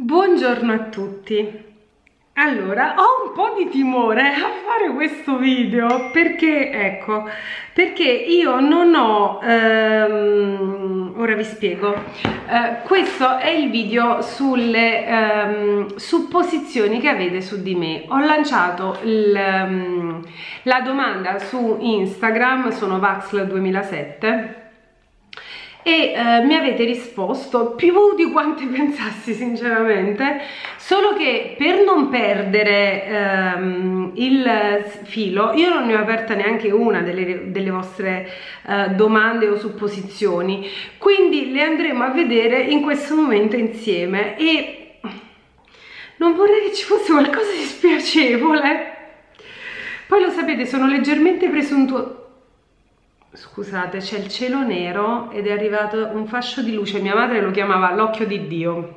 Buongiorno a tutti. Allora, ho un po' di timore a fare questo video perché, perché io non ho, ora vi spiego, questo è il video sulle supposizioni che avete su di me. Ho lanciato la domanda su Instagram, sono Vaxl2007, e mi avete risposto più di quante pensassi sinceramente, solo che per non perdere il filo io non ne ho aperta neanche una delle vostre domande o supposizioni, quindi le andremo a vedere in questo momento insieme e non vorrei che ci fosse qualcosa di spiacevole. Poi lo sapete, sono leggermente presuntuosa. Scusate, c'è il cielo nero ed è arrivato un fascio di luce. Mia madre lo chiamava l'occhio di Dio.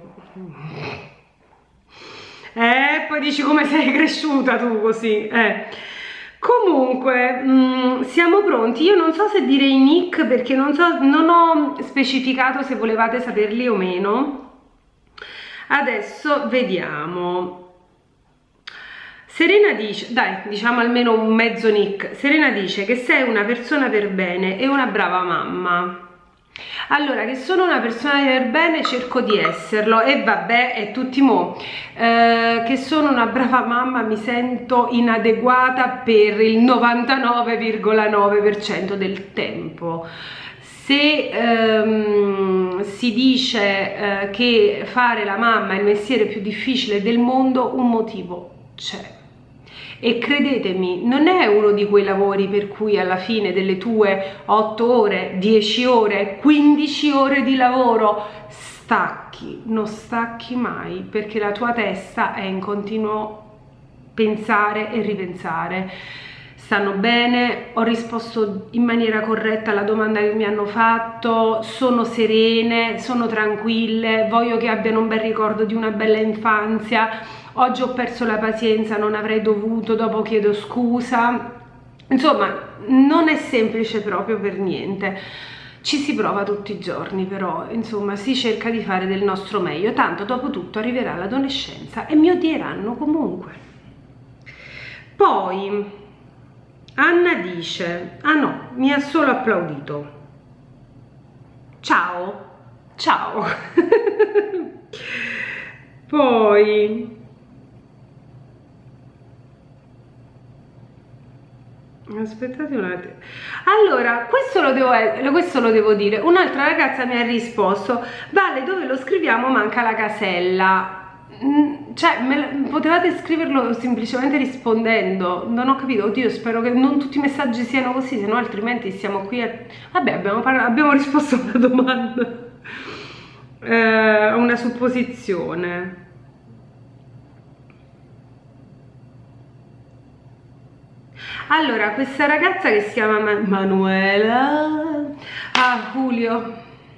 Poi dici come sei cresciuta tu così. Comunque, siamo pronti. Io non so se dire i nick perché non ho specificato se volevate saperli o meno. Adesso vediamo. Serena dice, dai, diciamo almeno un mezzo nick. Serena dice che sei una persona per bene e una brava mamma. Allora, che sono una persona per bene, cerco di esserlo, e vabbè, è tutti mo. Che sono una brava mamma, mi sento inadeguata per il 99,9% del tempo. Se si dice che fare la mamma è il mestiere più difficile del mondo, un motivo c'è. E credetemi, non è uno di quei lavori per cui alla fine delle tue 8 ore, 10 ore, 15 ore di lavoro stacchi, non stacchi mai, perché la tua testa è in continuo pensare e ripensare. Stanno bene? Ho risposto in maniera corretta alla domanda che mi hanno fatto? Sono serene? Sono tranquille? Voglio che abbiano un bel ricordo di una bella infanzia? Oggi ho perso la pazienza, non avrei dovuto, dopo chiedo scusa. Insomma, non è semplice proprio per niente. Ci si prova tutti i giorni, però, insomma, si cerca di fare del nostro meglio. Tanto, dopo tutto, arriverà l'adolescenza e mi odieranno comunque. Poi, Anna dice, ah no, mi ha solo applaudito. Ciao, ciao. Poi... aspettate un attimo. Allora, questo lo devo dire. Un'altra ragazza mi ha risposto: Vale, dove lo scriviamo manca la casella. Cioè, potevate scriverlo semplicemente rispondendo. Non ho capito. Oddio, spero che non tutti i messaggi siano così, se no altrimenti siamo qui a... Vabbè, abbiamo risposto a una domanda, a una supposizione. Allora, questa ragazza che si chiama Manuela, Julio,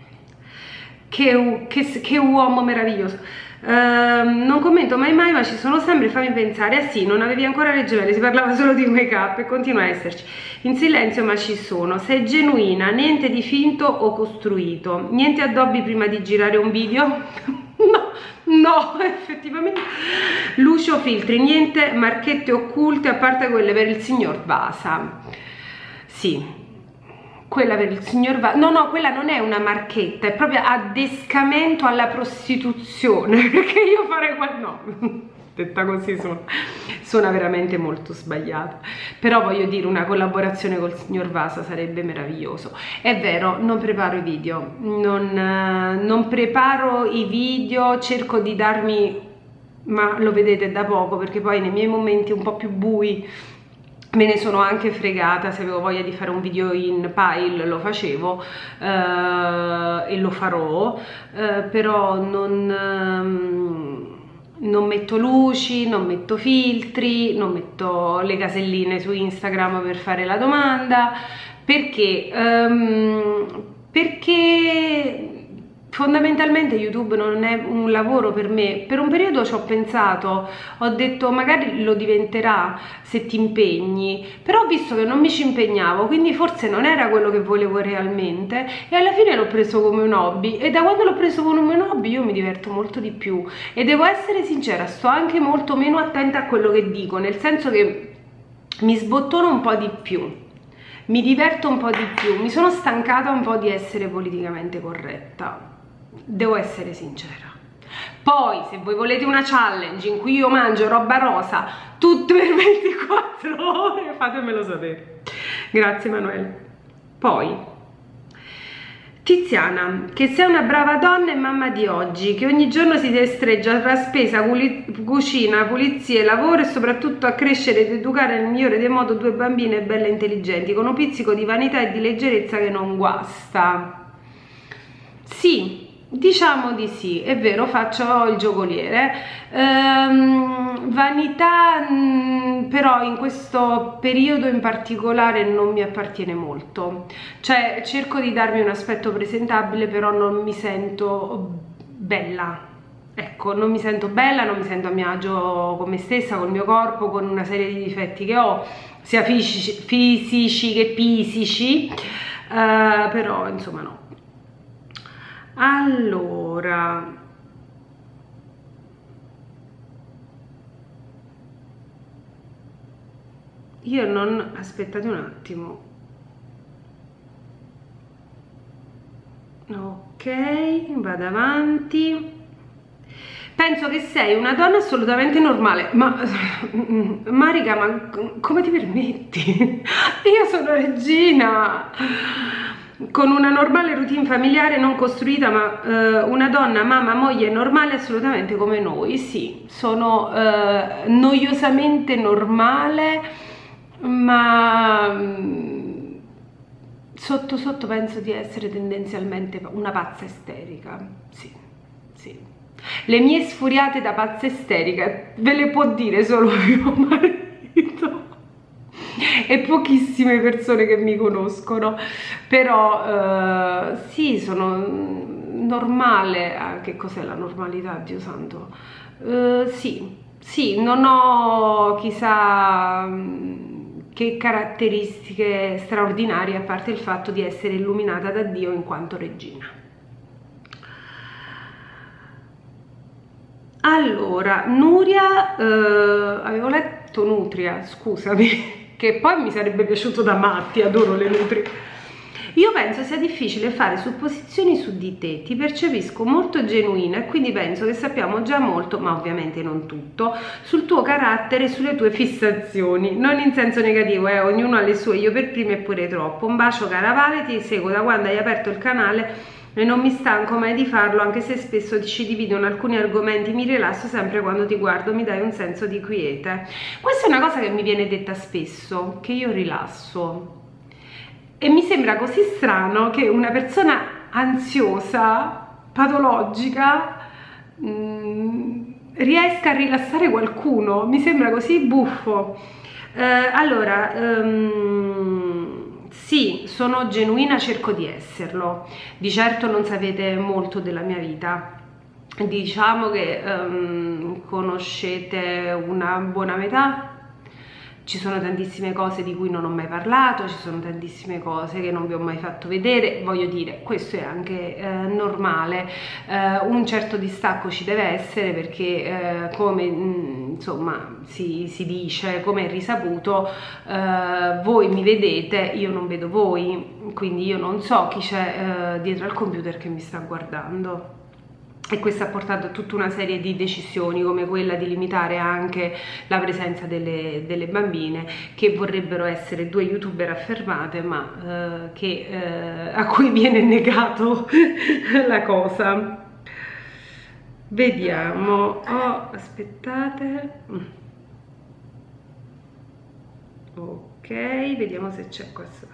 che uomo meraviglioso. Non commento mai, ma ci sono sempre, fammi pensare. Sì, non avevi ancora le gemelle, si parlava solo di make up e continua a esserci. In silenzio, ma ci sono. Sei genuina, niente di finto o costruito. Niente addobbi prima di girare un video? No, effettivamente. Lucio filtri, niente marchette occulte a parte quelle per il signor Vasa. Sì, quella per il signor Vasa. No, quella non è una marchetta, è proprio addescamento alla prostituzione, perché io farei no, detta così suona veramente molto sbagliata, però voglio dire, una collaborazione col signor Vasa sarebbe meraviglioso. È vero, non preparo i video, non preparo i video, cerco di darmi, ma lo vedete da poco, perché poi nei miei momenti un po' più bui me ne sono anche fregata. Se avevo voglia di fare un video in Pile lo facevo, e lo farò, però non metto luci, non metto filtri, non metto le caselline su Instagram per fare la domanda, perché fondamentalmente YouTube non è un lavoro per me. Per un periodo ci ho pensato, ho detto magari lo diventerà se ti impegni, però ho visto che non mi ci impegnavo, quindi forse non era quello che volevo realmente, e alla fine l'ho preso come un hobby, e da quando l'ho preso come un hobby io mi diverto molto di più, e devo essere sincera, sto anche molto meno attenta a quello che dico, nel senso che mi sbottono un po' di più, mi diverto un po' di più, mi sono stancata un po' di essere politicamente corretta, devo essere sincera. Poi se voi volete una challenge in cui io mangio roba rosa tutte per 24 ore, fatemelo sapere. Grazie Emanuele. Poi Tiziana, che sei una brava donna e mamma di oggi, che ogni giorno si destreggia tra spesa, cucina, pulizie, lavoro e soprattutto a crescere ed educare nel migliore dei modi due bambine belle e intelligenti, con un pizzico di vanità e di leggerezza che non guasta. Sì, diciamo di sì, è vero, faccio il giocoliere, vanità però in questo periodo in particolare non mi appartiene molto, cioè cerco di darmi un aspetto presentabile, però non mi sento bella, ecco, non mi sento bella, non mi sento a mio agio con me stessa, col mio corpo, con una serie di difetti che ho, sia fisici che psichici, però insomma no. Allora, io non, aspettate un attimo, ok, vado avanti. Penso che sei una donna assolutamente normale, ma Marica, ma come ti permetti? Io sono Regina, con una normale routine familiare non costruita, ma una donna, mamma, moglie normale assolutamente come noi. Sì, sono noiosamente normale, ma sotto sotto penso di essere tendenzialmente una pazza isterica. Sì, sì. Le mie sfuriate da pazza isterica ve le può dire solo mio marito e pochissime persone che mi conoscono, però sì, sono normale. Che cos'è la normalità, Dio santo? Sì, sì, non ho chissà che caratteristiche straordinarie, a parte il fatto di essere illuminata da Dio in quanto regina. Allora, Nuria, avevo letto Nutria, scusami, che poi mi sarebbe piaciuto da matti, adoro le nutrie. Io penso sia difficile fare supposizioni su di te, ti percepisco molto genuina e quindi penso che sappiamo già molto, ma ovviamente non tutto, sul tuo carattere e sulle tue fissazioni, non in senso negativo, ognuno ha le sue, io per prima e pure troppo. Un bacio cara Vale, ti seguo da quando hai aperto il canale e non mi stanco mai di farlo, anche se spesso ci dividono alcuni argomenti, mi rilasso sempre quando ti guardo, mi dai un senso di quiete. Questa è una cosa che mi viene detta spesso, che io rilasso, e mi sembra così strano che una persona ansiosa, patologica, riesca a rilassare qualcuno, mi sembra così buffo. Allora, sì, sono genuina, cerco di esserlo, di certo non sapete molto della mia vita, diciamo che conoscete una buona metà. Ci sono tantissime cose di cui non ho mai parlato, ci sono tantissime cose che non vi ho mai fatto vedere, voglio dire, questo è anche normale, un certo distacco ci deve essere perché come insomma si dice, come è risaputo, voi mi vedete, io non vedo voi, quindi io non so chi c'è dietro al computer che mi sta guardando. E questo ha portato a tutta una serie di decisioni come quella di limitare anche la presenza delle bambine che vorrebbero essere 2 youtuber affermate, ma a cui viene negato la cosa. Vediamo, aspettate, ok, vediamo se c'è questa.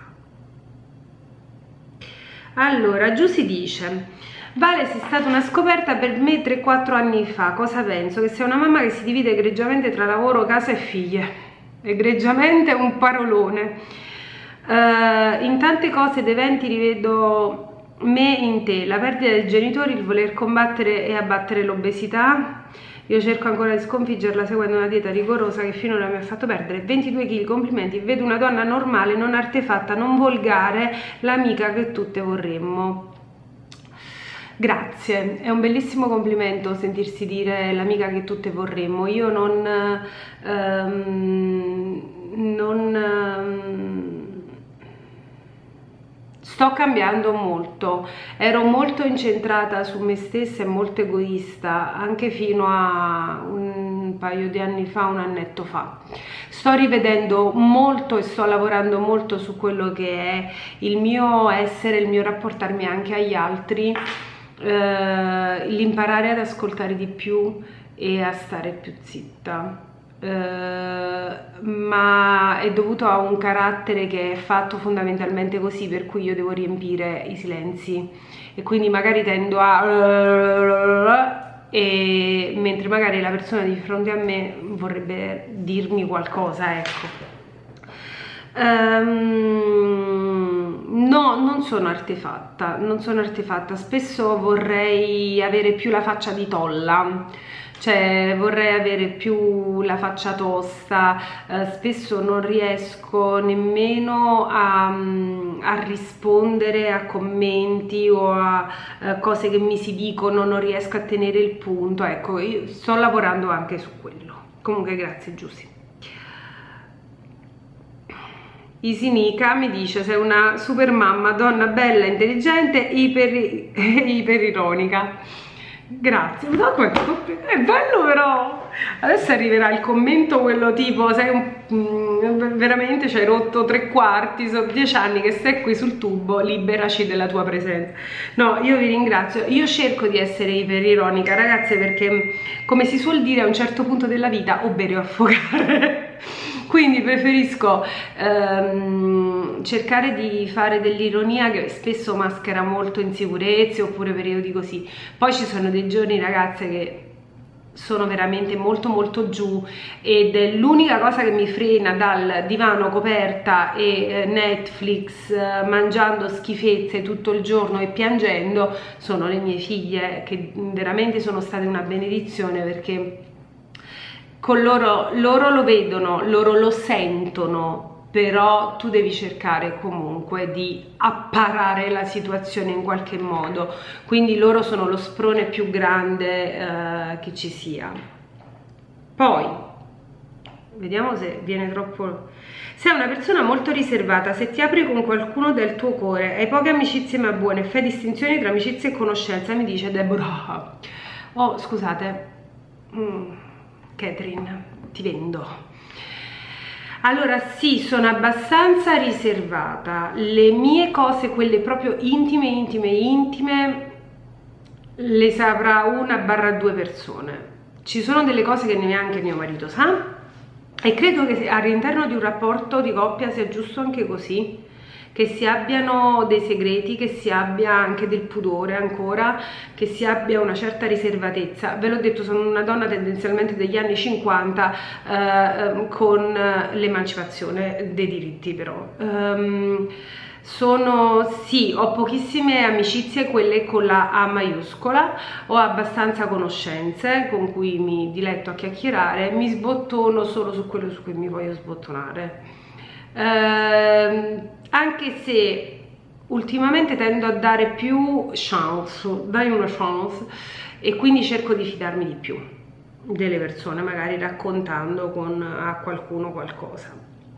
Allora, giù si dice: Vale, sei stata una scoperta per me 3-4 anni fa, cosa penso? Che sei una mamma che si divide egregiamente tra lavoro, casa e figlie. Egregiamente è un parolone. In tante cose ed eventi rivedo me in te, la perdita dei genitori, il voler combattere e abbattere l'obesità. Io cerco ancora di sconfiggerla seguendo una dieta rigorosa che finora mi ha fatto perdere 22 kg, complimenti, vedo una donna normale, non artefatta, non volgare, l'amica che tutte vorremmo. Grazie, è un bellissimo complimento sentirsi dire l'amica che tutte vorremmo. Io sto cambiando molto, ero molto incentrata su me stessa e molto egoista, anche fino a un paio di anni fa, un annetto fa. Sto rivedendo molto e sto lavorando molto su quello che è il mio essere, il mio rapportarmi anche agli altri, l'imparare ad ascoltare di più e a stare più zitta. Ma è dovuto a un carattere che è fatto fondamentalmente così, per cui io devo riempire i silenzi e quindi magari tendo a mentre magari la persona di fronte a me vorrebbe dirmi qualcosa, ecco. No, non sono artefatta, spesso vorrei avere più la faccia di tolla, cioè vorrei avere più la faccia tosta, spesso non riesco nemmeno a rispondere a commenti o a cose che mi si dicono, non riesco a tenere il punto, ecco, io sto lavorando anche su quello. Comunque grazie Giussi. Isinica mi dice: sei una super mamma, donna bella, intelligente, iperironica. Grazie, no, è bello però. Adesso arriverà il commento quello tipo sei veramente ci hai rotto 3/4, sono 10 anni che stai qui sul tubo, liberaci della tua presenza. No, io vi ringrazio, io cerco di essere iperironica ragazze, perché come si suol dire a un certo punto della vita o bere o affogare. Quindi preferisco cercare di fare dell'ironia che spesso maschera molto insicurezze oppure periodi così. Poi ci sono dei giorni ragazze che sono veramente molto giù ed è l'unica cosa che mi frena dal divano coperta e Netflix mangiando schifezze tutto il giorno e piangendo sono le mie figlie, che veramente sono state una benedizione, perché con loro lo vedono, loro lo sentono, però tu devi cercare comunque di apparare la situazione in qualche modo, quindi loro sono lo sprone più grande che ci sia. Poi vediamo se viene troppo. Sei una persona molto riservata, se ti apri con qualcuno del tuo cuore, hai poche amicizie ma buone, fai distinzioni tra amicizia e conoscenza, mi dice Deborah. Oh, scusate, Catherine, ti vendo. Allora sì, sono abbastanza riservata, le mie cose, quelle proprio intime, le saprà 1/2 persone. Ci sono delle cose che neanche mio marito sa, e credo che all'interno di un rapporto di coppia sia giusto anche così, che si abbiano dei segreti, che si abbia anche del pudore ancora, che si abbia una certa riservatezza. Ve l'ho detto, sono una donna tendenzialmente degli anni 50 con l'emancipazione dei diritti, però sì, ho pochissime amicizie, quelle con la A maiuscola, ho abbastanza conoscenze con cui mi diletto a chiacchierare, mi sbottono solo su quello su cui mi voglio sbottonare. Anche se ultimamente tendo a dare più chance, dai una chance, e quindi cerco di fidarmi di più delle persone, magari raccontando a qualcuno qualcosa.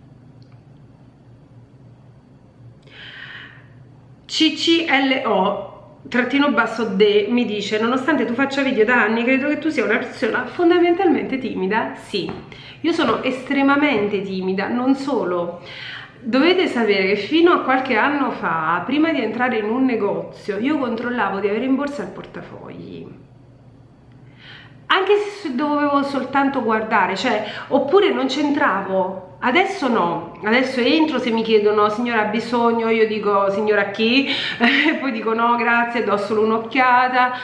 CCLO_D mi dice: nonostante tu faccia video da anni, credo che tu sia una persona fondamentalmente timida. Sì, io sono estremamente timida, non solo. Dovete sapere che fino a qualche anno fa, prima di entrare in un negozio, io controllavo di avere in borsa il portafogli, anche se dovevo soltanto guardare, cioè, oppure non c'entravo. Adesso no, adesso entro, se mi chiedono signora ha bisogno, io dico signora chi, e poi dico no grazie, do solo un'occhiata,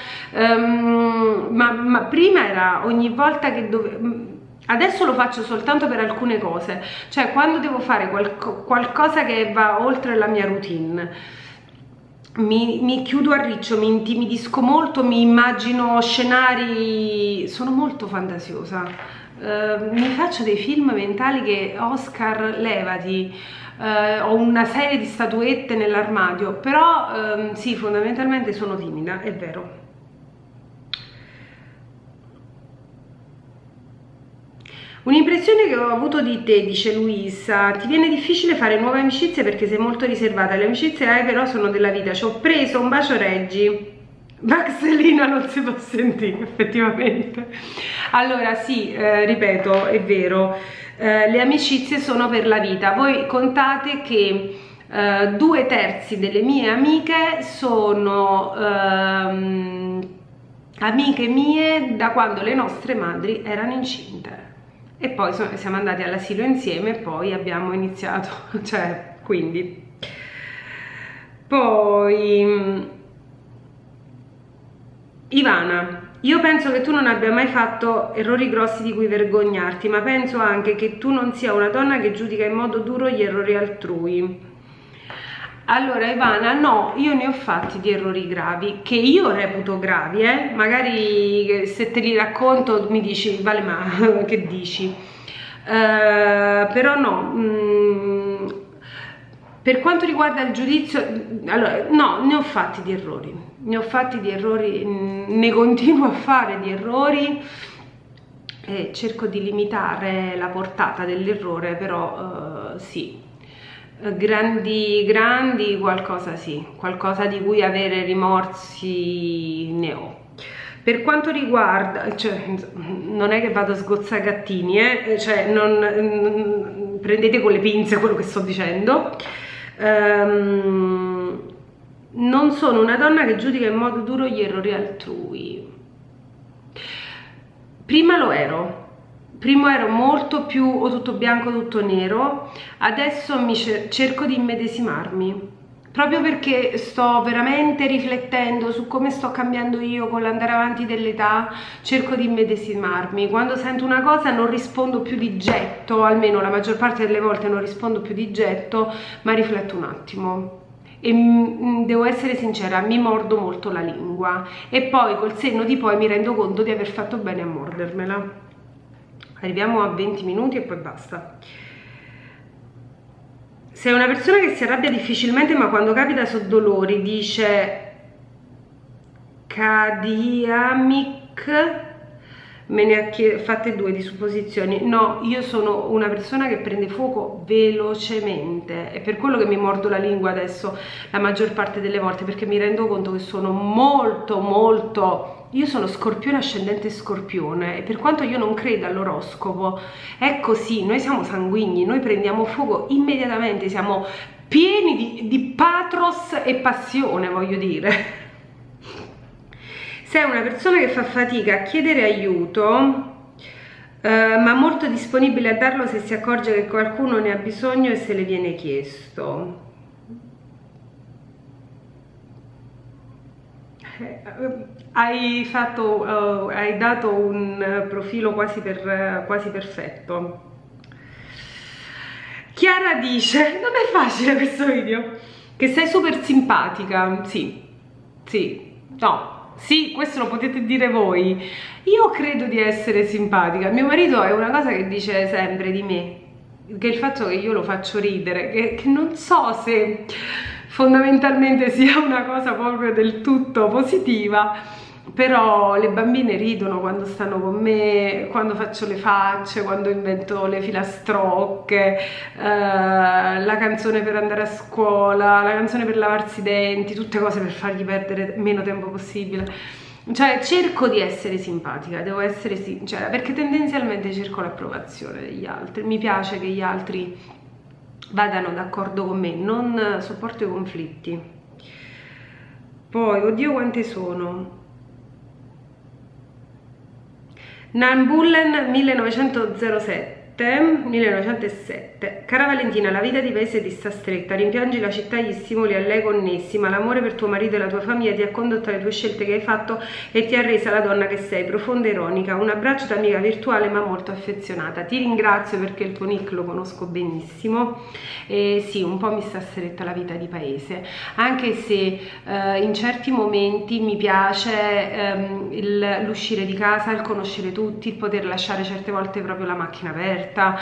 ma prima era ogni volta che dovevo. Adesso lo faccio soltanto per alcune cose, cioè quando devo fare qualcosa che va oltre la mia routine. mi chiudo a riccio, mi intimidisco molto, mi immagino scenari, sono molto fantasiosa, mi faccio dei film mentali che Oscar levati, ho una serie di statuette nell'armadio, però sì, fondamentalmente sono timida, è vero. Un'impressione che ho avuto di te, dice Luisa, ti viene difficile fare nuove amicizie perché sei molto riservata, le amicizie che hai però sono della vita, ci ho preso un bacio Reggi, Baxellina non si può sentire effettivamente. Allora sì, ripeto, è vero, le amicizie sono per la vita, voi contate che 2/3 delle mie amiche sono amiche mie da quando le nostre madri erano incinte. E poi siamo andati all'asilo insieme e poi abbiamo iniziato, cioè, quindi. Poi, Ivana, io penso che tu non abbia mai fatto errori grossi di cui vergognarti, ma penso anche che tu non sia una donna che giudica in modo duro gli errori altrui. Allora Ivana, no, io ne ho fatti di errori gravi, che io reputo gravi, magari se te li racconto mi dici, vale ma che dici? Però no, per quanto riguarda il giudizio, allora no, ne ho fatti di errori, ne continuo a fare di errori e cerco di limitare la portata dell'errore, però sì. Grandi qualcosa sì, qualcosa di cui avere rimorsi ne ho. Per quanto riguarda, cioè, non è che vado a sgozzare gattini, cioè, prendete con le pinze quello che sto dicendo. Non sono una donna che giudica in modo duro gli errori altrui. Prima lo ero. Prima ero molto più o tutto bianco o tutto nero, adesso cerco di immedesimarmi, proprio perché sto veramente riflettendo su come sto cambiando io con l'andare avanti dell'età, cerco di immedesimarmi. Quando sento una cosa non rispondo più di getto, almeno la maggior parte delle volte non rispondo più di getto, ma rifletto un attimo. E devo essere sincera, mi mordo molto la lingua e poi col senno di poi mi rendo conto di aver fatto bene a mordermela. Arriviamo a 20 minuti e poi basta. Sei una persona che si arrabbia difficilmente, ma quando capita so dolori, dice Kadiamic. Me ne ha fatte 2 di supposizioni. No, io sono una persona che prende fuoco velocemente, è per quello che mi mordo la lingua adesso la maggior parte delle volte, perché mi rendo conto che sono molto, io sono Scorpione ascendente Scorpione, e per quanto io non creda all'oroscopo è così, noi siamo sanguigni, noi prendiamo fuoco immediatamente, siamo pieni di pathos e passione, voglio dire. Sei una persona che fa fatica a chiedere aiuto, ma molto disponibile a darlo se si accorge che qualcuno ne ha bisogno e se le viene chiesto. Hai dato un profilo quasi perfetto. Chiara dice, non è facile questo video, che sei super simpatica. Sì, no. Sì, questo lo potete dire voi. Io credo di essere simpatica. Mio marito è una cosa che dice sempre di me, che è il fatto che io lo faccio ridere, che non so se fondamentalmente sia una cosa proprio del tutto positiva, però le bambine ridono quando stanno con me, quando faccio le facce, quando invento le filastrocche, la canzone per andare a scuola, la canzone per lavarsi i denti, tutte cose per fargli perdere meno tempo possibile. Cioè cerco di essere simpatica, devo essere sincera, perché tendenzialmente cerco l'approvazione degli altri, mi piace che gli altri vadano d'accordo con me, non sopporto i conflitti. Poi, oddio quante sono. Nanbullen 1907 1907. Cara Valentina, la vita di paese ti sta stretta, rimpiangi la città e gli stimoli a lei connessi, ma l'amore per tuo marito e la tua famiglia ti ha condotto alle tue scelte che hai fatto e ti ha resa la donna che sei, profonda e ironica. Un abbraccio da amica virtuale ma molto affezionata. Ti ringrazio perché il tuo nick lo conosco benissimo e sì, un po' mi sta stretta la vita di paese, anche se in certi momenti mi piace l'uscire di casa, il conoscere tutti, il poter lasciare certe volte proprio la macchina aperta,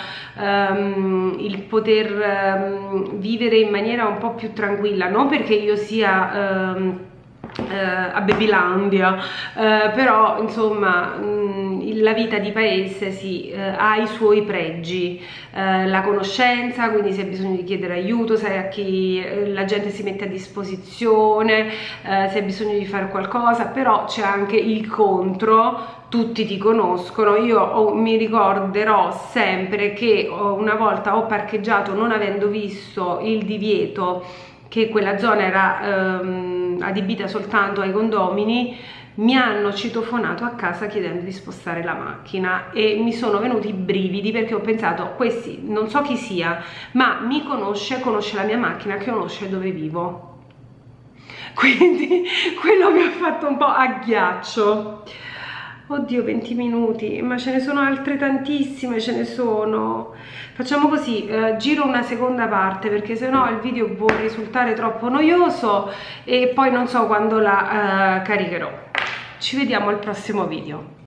il poter vivere in maniera un po' più tranquilla, non perché io sia a Babylandia, però insomma la vita di paese sì, ha i suoi pregi, la conoscenza, quindi se hai bisogno di chiedere aiuto, sai a chi la gente si mette a disposizione, se hai bisogno di fare qualcosa, però c'è anche il contro. Tutti ti conoscono. Io mi ricorderò sempre che una volta ho parcheggiato non avendo visto il divieto, che quella zona era adibita soltanto ai condomini. Mi hanno citofonato a casa chiedendo di spostare la macchina e mi sono venuti i brividi, perché ho pensato, questi non so chi sia, ma mi conosce la mia macchina, che conosce dove vivo, quindi quello mi ha fatto un po' a ghiaccio. Oddio, 20 minuti, ma ce ne sono altre tantissime, ce ne sono. Facciamo così, giro una seconda parte perché sennò il video può risultare troppo noioso e poi non so quando la caricherò. Ci vediamo al prossimo video.